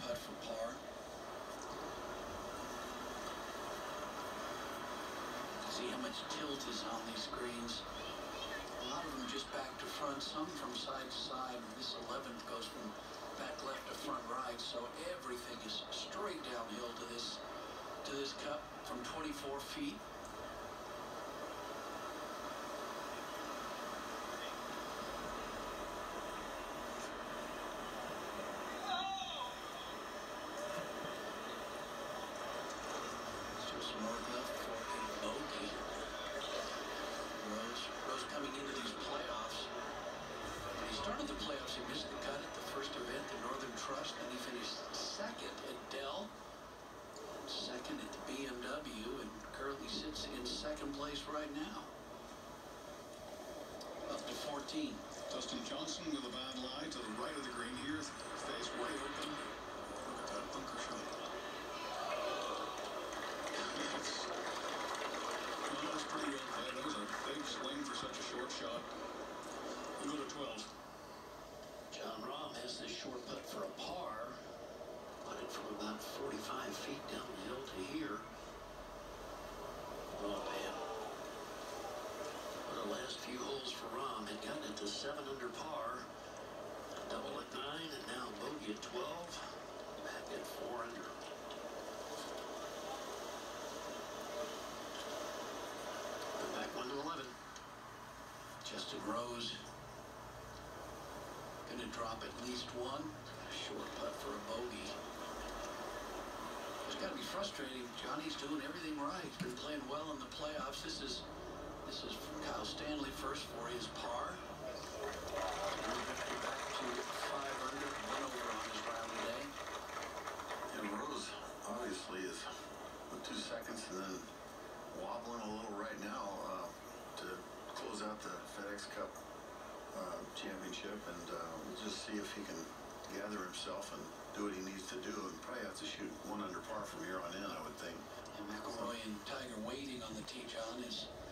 putt for par. See how much tilt is on these greens. A lot of them just back to front, some from side to side. This 11th goes from back left to front right, so everything is straight downhill to this cup from 24 feet. It's just north left for a bogey. Rose coming into these playoffs. When he started the playoffs, he missed the cut at the first event, the Northern Trust, and he finished second at Dell, second at the BMW, and currently sits in second place right now. Up to 14. Dustin Johnson with a bad lie to the right of the green here. Stays wide open. Look at that bunker shot. That's pretty well played. That was a big swing for such a short shot. We go to 12. Jon Rahm has this short putt for a par. Putted from about 45 feet downhill to here. Oh, man. Well, the last few holes for Rahm had gotten it to 7 under par. A double at 9, and now bogey at 12. Back at 4 under. And back 1 to 11. Justin Rose going to drop at least one. A short putt for a bogey. It's got to be frustrating. Johnny's doing everything right. He's been playing well in the playoffs. This is Kyle Stanley first for his par. Back to 5 under, 1 over on his round today. And Rose obviously is with 2 seconds and then wobbling a little right now to close out the FedEx Cup championship, and we'll just see if he can gather himself and do what he needs to do, and probably have to shoot 1 under par from here on in, I would think. And McIlroy and Tiger waiting on the tee, John, is